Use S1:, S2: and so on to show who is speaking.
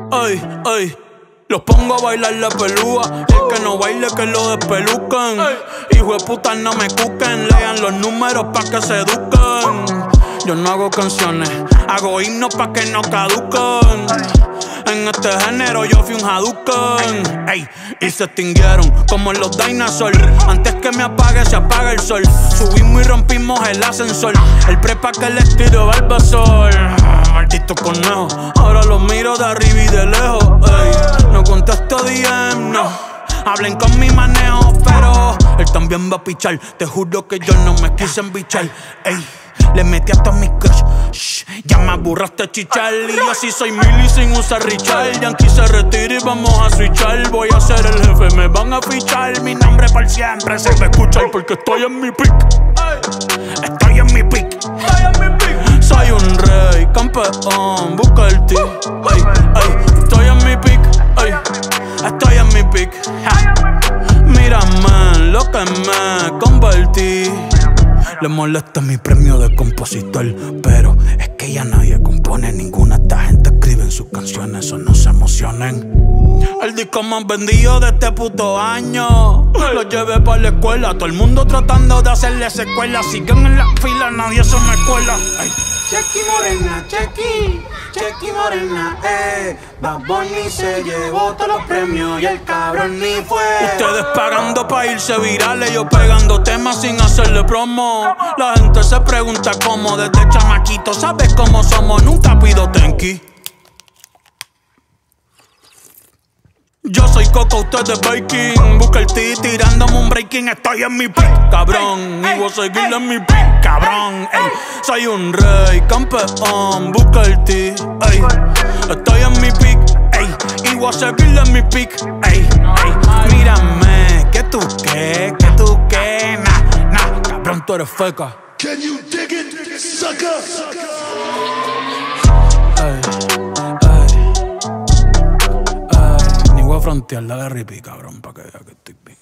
S1: Ay, ay. Los pongo a bailar la pelúa. El que no baile que lo despelucan. Hijo de puta no me cuquen. Lean los números pa' que se eduquen. Yo no hago canciones, hago himnos pa' que no caduquen. En este género yo fui un Hadouken. Ey, y se extinguieron como en los dinosaurs. Antes que me apague se apaga el sol. Subimos y rompimos el ascensor. El prepa que les tiro Barbasol. Maldito conejo, ahora los miro de arriba y de lejos. Ey, no contesto DM, no. Hablen con mi manejo, pero él también va a pichar. Te juro que yo no me quise embichar. Ey, le metí hasta mi crush. Shh, ya me aburraste chichar. Y yo sí soy Milly sin usar Richard. Yankee se retira y vamos a switchar. Voy a ser el jefe, me van a fichar. Mi nombre por siempre se va a escuchar porque estoy en mi pick. Estoy en mi pick. Soy un rey, campeón, busca el ti. Ay, ay, estoy en mi pick. Ay, estoy en mi pick. Mírame lo que me convertí. Le molesta mi premio de compositor, pero es que ya nadie compone. Ninguna de esta gente escribe en sus canciones, eso no se emocionen. El disco más vendido de este puto año lo llevé para la escuela. Todo el mundo tratando de hacerle secuela. Siguen en la fila, nadie se me cuela. Ay.
S2: Chequi morena, chequi morena, Bad Bunny se llevó todos los premios y el cabrón ni fue.
S1: Ustedes pagando pa' irse virales, yo pegando temas sin hacerle promo. La gente se pregunta cómo, desde chamaquito, ¿sabes cómo somos? Nunca pido tenki. Yo soy Coco, ustedes Baking. Busca el T tirándome un breaking. Estoy en mi pick, cabrón. Y voy a seguir en mi pick, cabrón. Ey, soy un rey, campeón. Busca el T, ey. Estoy en mi pick, ey. Y voy a seguir en mi pick, ey, ey. Mírame, que tú qué, nah, cabrón, tú eres feca.
S3: Can you dig it, sucker?
S1: Voy a frontear la de Rippy, cabrón, pa' que vea que estoy bien.